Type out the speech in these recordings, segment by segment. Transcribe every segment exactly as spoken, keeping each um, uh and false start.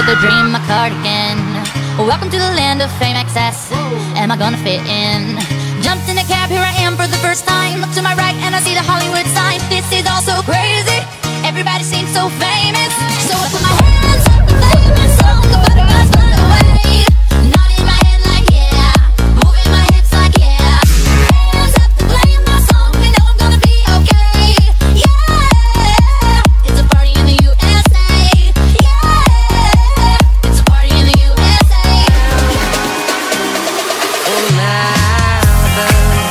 with a dream, my cardigan. Welcome to the land of fame excess. Am I gonna fit in? Jumped in a cab, here I am for the first time. Look to my right and I see the Hollywood sign. This is all so crazy, everybody seems so famous. So I put my hands up and play my song. The butterflies fly away, nodding my head like yeah, moving my hips like yeah. Hands up and play my song, we know I'm gonna be okay. Yeah, it's a party in the U S A. Yeah, it's a party in the U S A. In Malibu,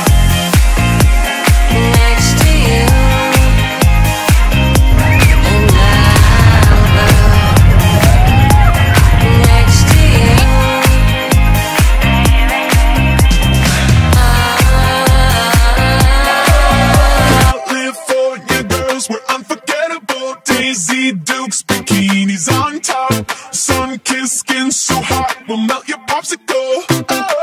next to you. In Malibu, next to you. California girls were unforgettable. Daisy Dukes, bikinis on top. Sun-kissed skin so hot will melt your popsicle. Oh.